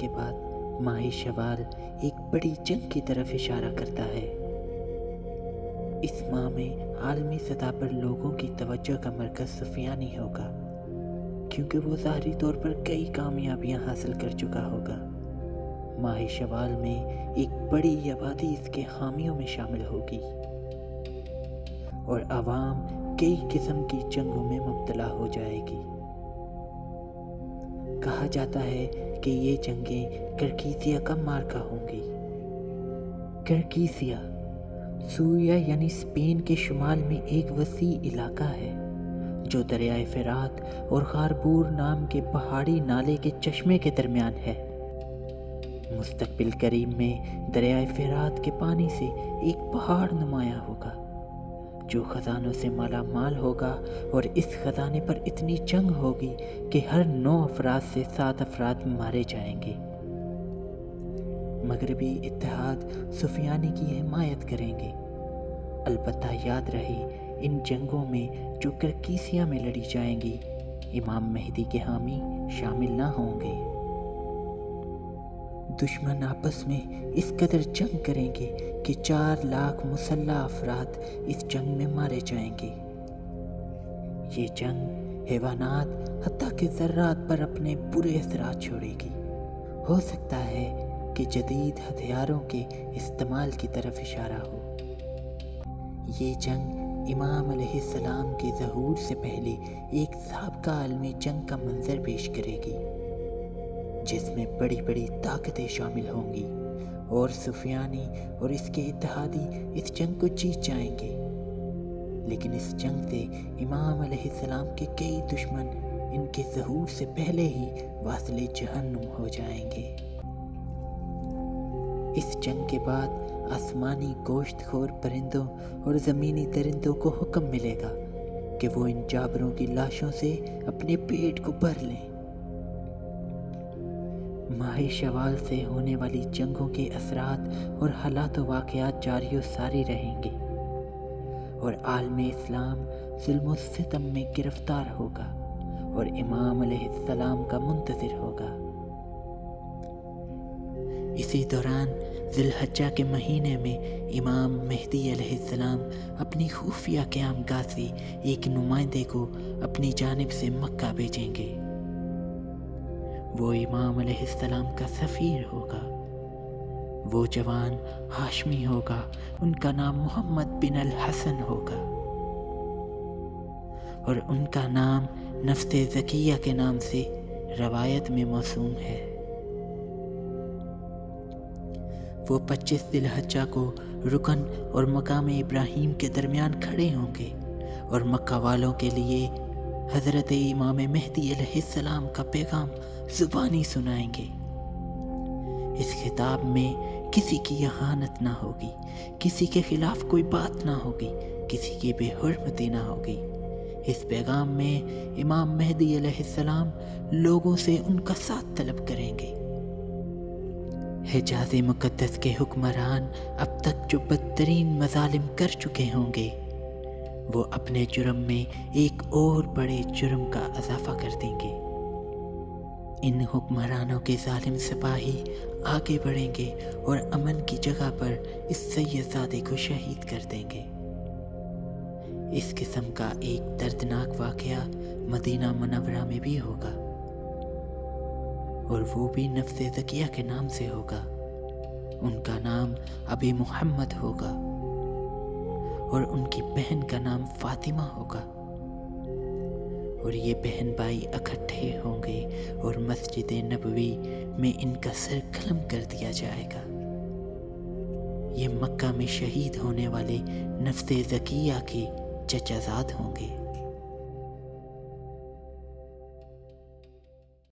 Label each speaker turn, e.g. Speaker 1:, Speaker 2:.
Speaker 1: के बाद माही शवाल एक बड़ी जंग की तरफ इशारा करता है। इस माह में आलमी सतह पर लोगों की तवज्जो का मरकज़ सुफियानी होगा, क्योंकि वो ज़ाहरी तौर पर कई कामयाबियां हासिल कर चुका होगा। माही शवाल में एक बड़ी आबादी इसके हामियों में शामिल होगी और आवाम कई किस्म की जंगों में मुब्तला हो जाएगी। कहा जाता है कि ये जंगें करकीसिया का मार्का होंगी। करकीसिया सूरिया यानी स्पेन के शुमाल में एक वसी इलाका है जो दरियाए फ़रात और खारबूर नाम के पहाड़ी नाले के चश्मे के दरमियान है। मुस्तकबिल करीब में दरियाए फ़रात के पानी से एक पहाड़ नुमाया होगा जो ख़जानों से माला माल होगा, और इस ख़जाने पर इतनी जंग होगी कि हर 9 अफराद से 7 अफराद मारे जाएंगे। मगरबी इत्तेहाद सुफियानी की हिमायत करेंगे। अलबत्ता याद रहे, इन जंगों में जो करकीसिया में लड़ी जाएंगी, इमाम मेहदी के हामी शामिल ना होंगे। दुश्मन आपस में इस कदर जंग करेंगे कि 4 लाख मुसल्लह अफराद इस जंग में मारे जाएंगे। ये जंग हैवानात हत्ता के ज़र्रात पर अपने बुरे असरात छोड़ेगी। हो सकता है कि जदीद हथियारों के इस्तेमाल की तरफ इशारा हो। ये जंग इमाम अलैहिस्सलाम के ज़हूर से पहले एक साबका आलमी जंग का मंजर पेश करेगी, जिसमें बड़ी बड़ी ताकतें शामिल होंगी और सुफियानी और इसके इत्तेहादी इस जंग को जीत जाएंगे। लेकिन इस जंग से इमाम अलैहिस्सलाम के कई दुश्मन इनके ज़हूर से पहले ही वासिले जहन्नुम हो जाएंगे। इस जंग के बाद आसमानी गोश्तखोर परिंदों और ज़मीनी दरिंदों को हुक्म मिलेगा कि वो इन जाबरों की लाशों से अपने पेट को भर लें। माही शवाल से होने वाली जंगों के असरात और हालात व वाक़यात जारी व सारी रहेंगे और आलमे इस्लाम ज़ुल्म व सितम में गिरफ्तार होगा और इमाम अलैहिस्सलाम का मुंतज़िर होगा। इसी दौरान ज़िलहज्जा के महीने में इमाम मेहदी अलैहिस्सलाम अपनी खुफिया क़यामगाह से एक नुमाइंदे को अपनी जानिब से मक्का भेजेंगे। वो इमाम अलैहिस्सलाम का सफ़ीर होगा। वो जवान हाशमी होगा, उनका नाम मोहम्मद बिन अल हसन होगा और उनका नाम नफ्से ज़किया के नाम से रवायत में मौसूम है। वो 25 ज़िलहज्जा को रुकन और मकाम इब्राहीम के दरमियान खड़े होंगे और मक्का वालों के लिए हज़रत इमाम मेहदी अलैहिस्सलाम का पैगाम ज़ुबानी सुनाएंगे। इस खिताब में किसी की इहानत ना होगी, किसी के खिलाफ कोई बात ना होगी, किसी की बेहुर्मती ना होगी। इस पैगाम में इमाम मेहदी अलैहिस्सलाम लोगों से उनका साथ तलब करेंगे। हिजाज़ मुक़द्दस के हुक्मरान अब तक जो बदतरीन मज़ालिम कर चुके होंगे, वो अपने जुर्म में एक और बड़े जुर्म का इजाफा कर देंगे। इन हुक्मरानों के जालिम सिपाही आगे बढ़ेंगे और अमन की जगह पर इस सैयदज़ादे को शहीद कर देंगे। इस किस्म का एक दर्दनाक वाक़या मदीना मुनव्वरा में भी होगा और वो भी नफ्से ज़किया के नाम से होगा। उनका नाम अबी मुहम्मद होगा और उनकी बहन का नाम फातिमा होगा और ये बहन भाई इकट्ठे होंगे और मस्जिद नबवी में इनका सर कलम कर दिया जाएगा। ये मक्का में शहीद होने वाले नफ्से ज़किया के चचाज़ाद होंगे।